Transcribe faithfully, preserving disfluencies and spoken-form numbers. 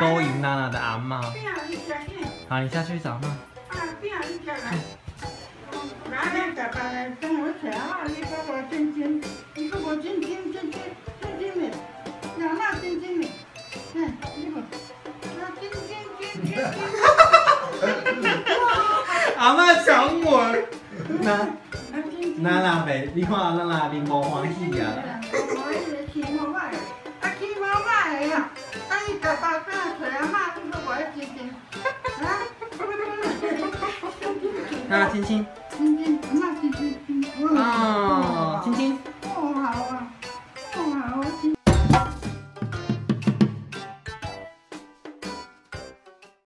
勾引娜娜的阿嬷。好，你下去找娜。 拿两个把来跟我吃啊！你给我亲亲，你给我亲亲亲亲亲亲的，让那亲亲的，嗯，你给我，那亲亲亲亲亲。 阿嬷抢我，那娜娜袂，你看娜娜面无欢喜啊。 我一直起毛买，啊起毛买呀，啊伊食包子找阿嬷，你给我亲亲，啊， 那亲亲。 亲亲，阿嬷亲亲亲。 哦，亲亲。 哦，好啊，哦好啊，亲。